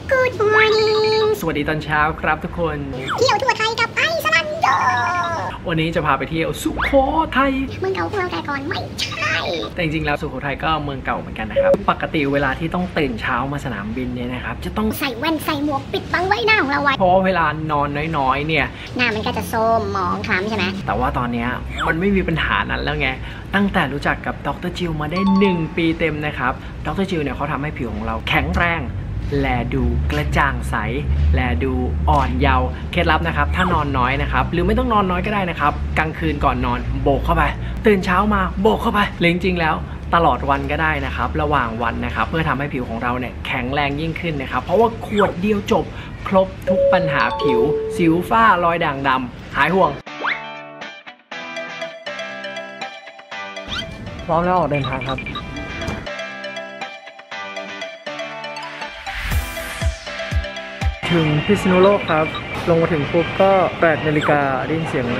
Good morning สวัสดีตอนเช้าครับทุกคนเที่ยวทั่วไทยกับไอซ์ลันโดวันนี้จะพาไปเที่ยวสุโขทัยเมืองเก่าของเราแต่ก่อนไม่ใช่แต่จริงๆแล้วสุโขทัยก็เมืองเก่าเหมือนกันนะครับปกติเวลาที่ต้องตื่นเช้ามาสนามบินเนี่ยนะครับจะต้องใส่แว่นใส่หมวกปิดบังไว้หน้าของเราไว้เพราะเวลานอนน้อยๆเนี่ยหน้ามันก็จะโทรมหมองคล้ำใช่ไหมแต่ว่าตอนนี้มันไม่มีปัญหานั้นแล้วไงตั้งแต่รู้จักกับดร.จิลมาได้1 ปีเต็มนะครับดร.จิลเนี่ยเขาทำให้ผิวของเราแข็งแรงแลดูกระจ่างใสแลดูอ่อนเยาว์เคล็ดลับนะครับถ้านอนน้อยนะครับหรือไม่ต้องนอนน้อยก็ได้นะครับกลางคืนก่อนนอนโบกเข้าไปตื่นเช้ามาโบกเข้าไปหรือจริงๆแล้วตลอดวันก็ได้นะครับระหว่างวันนะครับเพื่อทำให้ผิวของเราเนี่ยแข็งแรงยิ่งขึ้นนะครับเพราะว่าขวดเดียวจบครบทุกปัญหาผิวสิวฝ้ารอยด่างดำหายห่วงพร้อมแล้วออกเดินทางครับถึงพิษณุโลกครับลงมาถึงปุ๊บก็8 นาฬิกาได้ยินเสียงไหม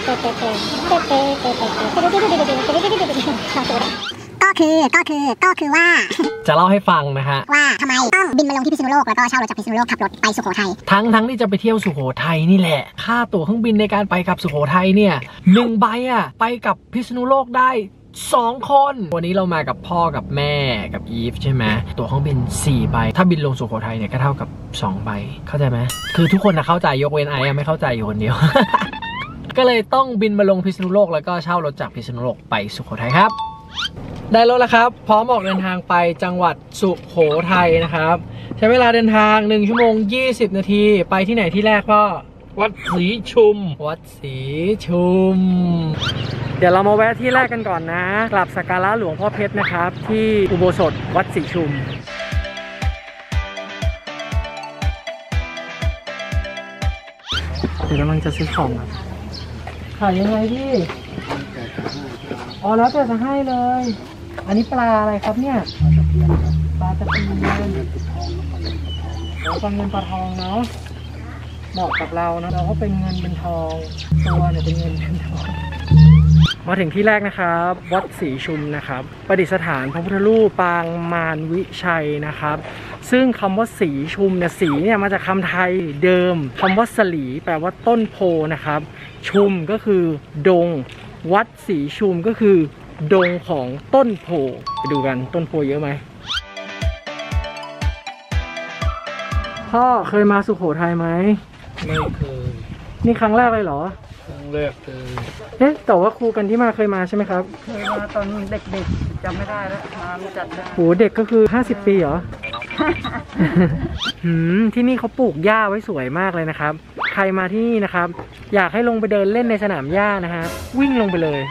ก็คือว่าจะเล่าให้ฟังนะฮะว่าทำไมต้องบินมาลงที่พิษณุโลกแล้วก็เช่ารถจากพิษณุโลกขับรถไปสุโขทัยทั้งที่จะไปเที่ยวสุโขทัยนี่แหละค่าตั๋วเครื่องบินในการไปกับสุโขทัยเนี่ย1 ใบอะไปกับพิษณุโลกได้2 คนวันนี้เรามากับพ่อกับแม่กับอีฟใช่ไหมตั๋วเครื่องบิน4 ใบถ้าบินลงสุโขทัยเนี่ยก็เท่ากับ2 ใบเข้าใจไหมคือทุกคนนะเข้าใจยกเว้นไอ้ไม่เข้าใจอยู่คนเดียว ก็เลยต้องบินมาลงพิษณุโลกแล้วก็เช่ารถจากพิษณุโลกไปสุโขทัยครับได้รถแล้วครับพร้อมออกเดินทางไปจังหวัดสุโขทัยนะครับใช้เวลาเดินทาง1 ชั่วโมง 20 นาทีไปที่ไหนที่แรกพ่อวัดศรีชุมวัดศรีชุมเดี๋ยวเรามาแวะที่แรกกันก่อนนะกราบสักการะหลวงพ่อเพชรนะครับที่อุโบสถวัดศรีชุมเดี๋ยวกำลังจะซื้อของครับขายยังไงพี่อ๋อแล้วแต่จะให้เลยอันนี้ปลาอะไรครับเนี่ยปลาตะเพียนปลาเงินปลาทองเนาะเหมาะกับเรานะเราก็เป็นเงินเป็นทองตัวเนี่ยเป็นเงินเป็นทองมาถึงที่แรกนะครับวัดศรีชุมนะครับประดิษฐานพระพุทธรูปปางมารวิชัยนะครับซึ่งคำว่าศรีชุมเนี่ยศรีเนี่ยมาจากคำไทยเดิมคำว่าสลีแปลว่าต้นโพนะครับชุมก็คือดงวัดศรีชุมก็คือดงของต้นโพไปดูกันต้นโพเยอะไหมพ่อเคยมาสุโขทัยไหมไม่เคยนี่ครั้งแรกเลยเหรอครั้งแรกเลยแต่ว่าครูกันที่มาเคยมาใช่ไหมครับเคยมาตอนเด็กๆจำไม่ได้แล้วมารู้จักได้โหเด็กก็คือ50 ปีเหรอ ที่นี่เขาปลูกหญ้าไว้สวยมากเลยนะครับใครมาที่นี่นะครับอยากให้ลงไปเดินเล่นในสนามหญ้านะฮะวิ่งลงไปเลย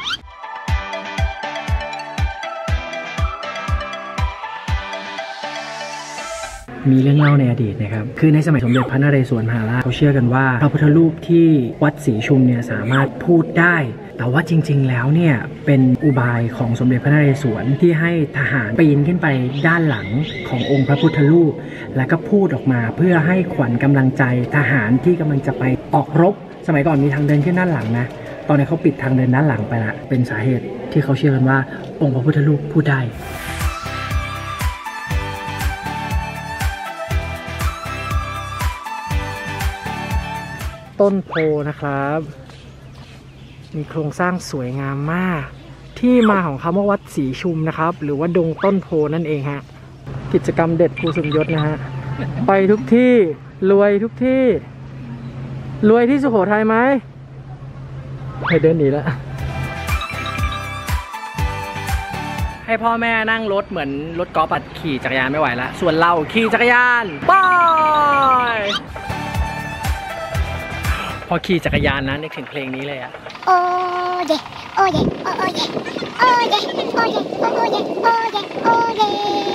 มีเรื่องเล่าในอดีตนะครับคือในสมัยสมเด็จพระนเรศวรมหาราชเขาเชื่อกันว่าพระพุทธรูปที่วัดศรีชุมเนี่ยสามารถพูดได้แต่ว่าจริงๆแล้วเนี่ยเป็นอุบายของสมเด็จพระนเรศวรที่ให้ทหารปีนขึ้นไปด้านหลังขององค์พระพุทธรูปแล้วก็พูดออกมาเพื่อให้ขวัญกำลังใจทหารที่กำลังจะไปออกรบสมัยก่อนมีทางเดินขึ้นด้านหลังนะตอนนี้เขาปิดทางเดินด้านหลังไปละเป็นสาเหตุที่เขาเชื่อกันว่าองค์พระพุทธรูปพูดได้ต้นโพนะครับมีโครงสร้างสวยงามมากที่มาของคำว่าวัดศรีชุมนะครับหรือว่าดงต้นโพนั่นเองฮะกิจกรรมเด็ดครูสมยศนะฮะไปทุกที่รวยทุกที่รวยที่สุโขทัยไหมให้เดินหนีแล้วให้พ่อแม่นั่งรถเหมือนรถกอล์ฟขี่จักรยานไม่ไหวแล้วส่วนเราขี่จักรยานไปพอขี่จักรยานนะนึกถึงเพลงนี้เลยอะโอ้เย่โอ้เย่โอ้เย่โอ้เย่โอ้เย่โอ้เย่โอ้เย่โอ้เย่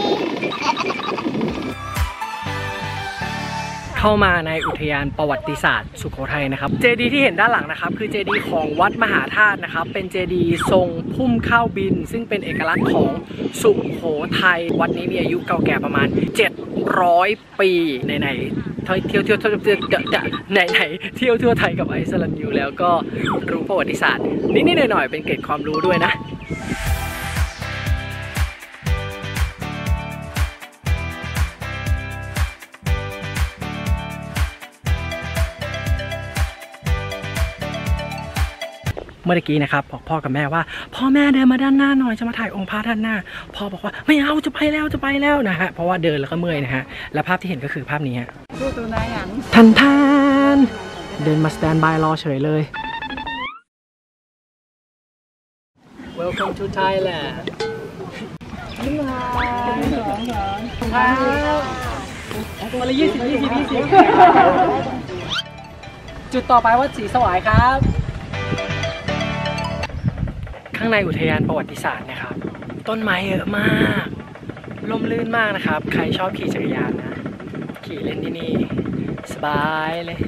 เข้ามาในอุทยานประวัติศาสตร์สุโขทัยนะครับเจดีย์ที่เห็นด้านหลังนะครับคือเจดีย์ของวัดมหาธาตุนะครับเป็นเจดีย์ทรงพุ่มข้าวบินซึ่งเป็นเอกลักษณ์ของสุโขทัยวัดนี้มีอายุเก่าแก่ประมาณ700 ปีไหนเที่ยวทั่วไทยกับไอซ์แลนด์อยู่แล้วก็รู้ประวัติศาสตร์นิดๆหน่อยๆเป็นเกร็ดความรู้ด้วยนะ มเมื่อกี้นะครับบอกพ่อกับแม่ว่าพ่อแม่เดินมาด้านหน้าหน่อยจะมาถ่ายองค์พระด้านหน้าพ่อบอกว่าไม่เอาจะไปแล้วนะฮะเพราะว่าเดินแล้วก็เมื่อยนะฮะและภาพที่เห็นก็คือภาพนี้ฮะทันเดินมาสแตนบายรอเฉยเลย Welcome to Thailand วันละ20 จุดต่อไปวัดศรีสวายครับ ข้างในอุทยานประวัติศาสตร์นะครับต้นไม้เยอะมากร่มรื่นมากนะครับใครชอบขี่จักรยานนะขี่เล่นที่นี่สบายเลย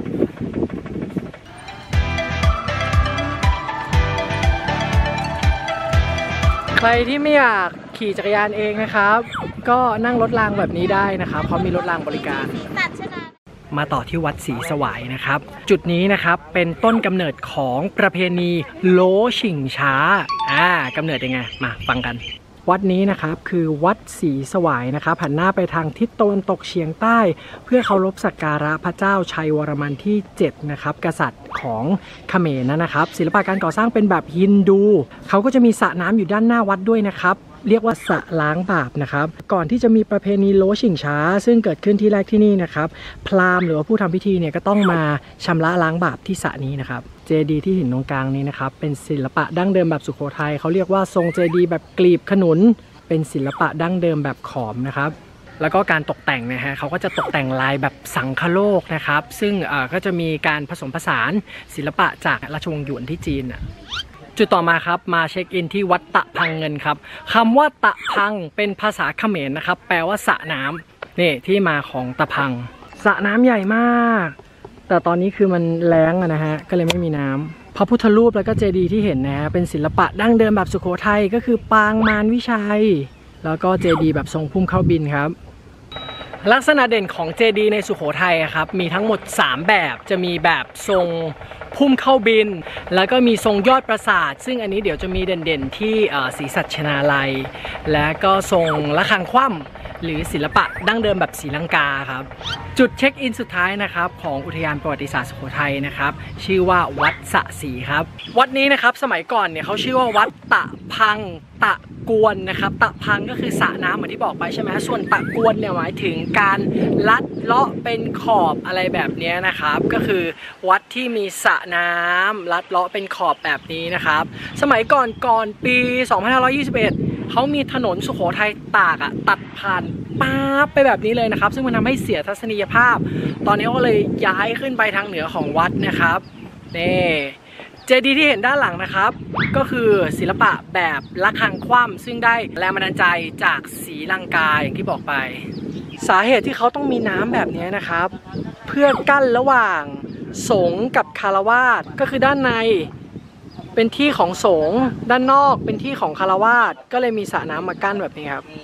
ใครที่ไม่อยากขี่จักรยานเองนะครับก็นั่งรถรางแบบนี้ได้นะครับเพราะมีรถรางบริการมาต่อที่วัดศรีสวายนะครับจุดนี้นะครับเป็นต้นกำเนิดของประเพณีโลชิงช้ากำเนิดยังไงมาฟังกันวัดนี้นะครับคือวัดศรีสวายนะครับหันหน้าไปทางทิศตะวันตกเฉียงใต้เพื่อเคารพสักการะพระเจ้าชัยวรมันที่7นะครับกษัตริย์ของเขมรนะครับศิลปะการก่อสร้างเป็นแบบฮินดูเขาก็จะมีสระน้ำอยู่ด้านหน้าวัดด้วยนะครับเรียกว่าสระล้างบาปนะครับก่อนที่จะมีประเพณีโลชิงช้าซึ่งเกิดขึ้นที่แรกที่นี่นะครับพราหมณ์หรือว่าผู้ทำพิธีเนี่ยก็ต้องมาชำระล้างบาปที่สระนี้นะครับเจดีย์ที่เห็นตรงกลางนี้นะครับเป็นศิลปะดั้งเดิมแบบสุโขทัยเขาเรียกว่าทรงเจดีย์แบบกลีบขนุนเป็นศิลปะดั้งเดิมแบบขอมนะครับแล้วก็การตกแต่งนะฮะเขาก็จะตกแต่งลายแบบสังคโลกนะครับซึ่งก็จะมีการผสมผสานศิลปะจากราชวงศ์หยวนที่จีนจุดต่อมาครับมาเช็คอินที่วัดตะพังเงินครับคำว่าตะพังเป็นภาษาเขมรนะครับแปลว่าสระน้ำนี่ที่มาของตะพังสระน้ำใหญ่มากแต่ตอนนี้คือมันแล้งนะฮะก็เลยไม่มีน้ำพระพุทธรูปแล้วก็เจดีย์ที่เห็นนะฮะเป็นศิลปะดั้งเดิมแบบสุโขทัยก็คือปางมารวิชัยแล้วก็เจดีย์แบบทรงพุ่มเข้าบินครับลักษณะเด่นของเจดีย์ในสุโขทัยครับมีทั้งหมด3แบบจะมีแบบทรงพุ่มเข้าบินแล้วก็มีทรงยอดปราสาทซึ่งอันนี้เดี๋ยวจะมีเด่นๆที่ศรีสัชนาลัยและก็ทรงระฆังคว่ำหรือศิลปะดั้งเดิมแบบศรีลังกาครับจุดเช็คอินสุดท้ายนะครับของอุทยานประวัติศาสตร์สุโขทัยนะครับชื่อว่าวัดสะศรีครับวัดนี้นะครับสมัยก่อนเนี่ยเขาชื่อว่าวัดตะพังตะกวนนะครับตะพังก็คือสระน้ำเหมือนที่บอกไปใช่ไหมส่วนตะกวนเนี่ยหมายถึงการลัดเลาะเป็นขอบอะไรแบบนี้นะครับก็คือวัดที่มีสระน้ำลัดเลาะเป็นขอบแบบนี้นะครับสมัยก่อนปี 2521เขามีถนนสุโขทัยตากตัดผ่านป๊าบไปแบบนี้เลยนะครับซึ่งมันทำให้เสียทัศนียภาพตอนนี้ก็เลยย้ายขึ้นไปทางเหนือของวัดนะครับนี่เจดีย์ที่เห็นด้านหลังนะครับก็คือศิลปะแบบระฆังคว่ำซึ่งได้แรงบันดาลใจจากศรีลังกาอย่างที่บอกไปสาเหตุที่เขาต้องมีน้ำแบบนี้นะครับเพื่อกั้นระหว่างสงฆ์กับคฤหัสถ์ก็คือด้านในเป็นที่ของสงฆ์ด้านนอกเป็นที่ของคฤหัสถ์ก็เลยมีสระน้ำมากั้นแบบนี้ครับ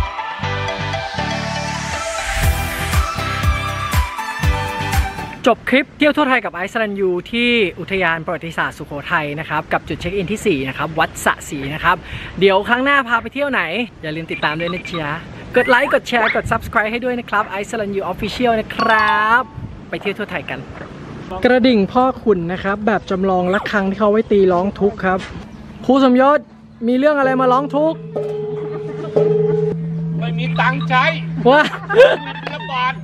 จบคลิปเที่ยวทั่วไทยกับไอซ์รันยูที่อุทยานประวัติศาสตร์สุโขทัยนะครับกับจุดเช็คอินที่4นะครับวัดสะศรีนะครับเดี๋ยวครั้งหน้าพาไปเที่ยวไหนอย่าลืมติดตามด้วยนะจ๊ะกดไลค์กดแชร์กด Subscribe ให้ด้วยนะครับไอซ์รันยู Official นะครับไปเที่ยวทั่วไทยกันกระดิ่งพ่อขุนนะครับแบบจำลองระฆังที่เขาไว้ตีร้องทุกข์ครับครูสมยศมีเรื่องอะไรมาร้องทุกข์ไม่มีตังค์ใช้ว่าระบาด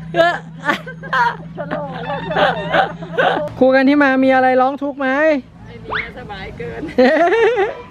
ครูกันที่มามีอะไรร้องทุกข์ไหมไม่มีสบายเกิน